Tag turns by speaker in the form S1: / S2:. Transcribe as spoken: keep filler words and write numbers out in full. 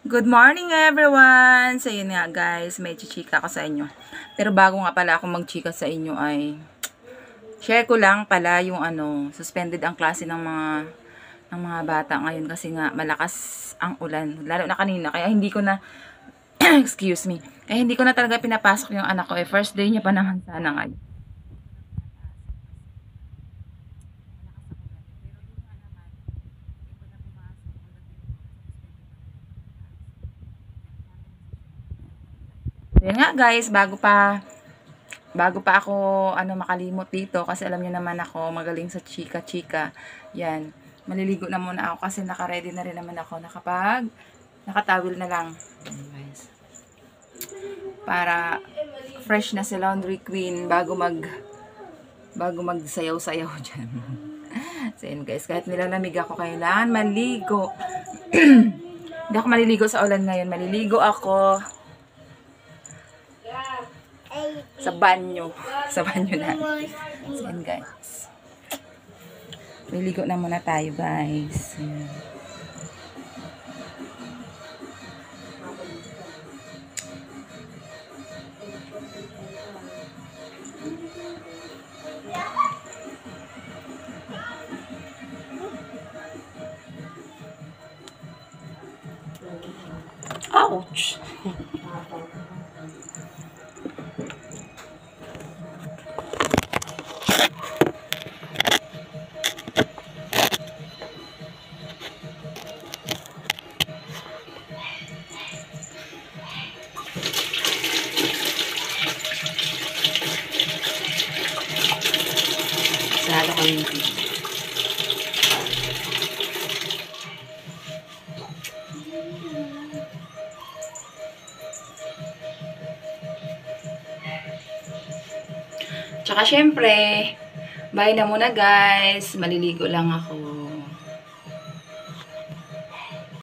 S1: Good morning everyone! So yun nga guys, may chichika ako sa inyo. Pero bago nga pala ako magchika sa inyo ay share ko lang pala yung ano, suspended ang klase ng mga ng mga bata ngayon kasi nga malakas ang ulan. Lalo na kanina kaya hindi ko na excuse me. Kaya hindi ko na talaga pinapasok yung anak ko. Eh first day niya pa naman sana ngayon. Yun nga guys, bago pa bago pa ako ano makalimot dito kasi alam niyo naman ako magaling sa chika-chika. Yan. Maliligo na muna ako kasi naka-ready na rin naman ako nakapag nakatawil na lang. Ayan, guys. Para fresh na si Laundry Queen bago mag bago magsayaw-sayaw diyan. So yun guys, kahit nilalamig ako kailangan maligo. Hindi ako maliligo sa ulan ngayon. Maliligo ako sa banyo. Sa banyo na. So, yan guys. Liligo na muna tayo guys. Yan. Ouch! Sarado ko yung tea. Tsaka syempre, bye na muna guys. Maliligo lang ako.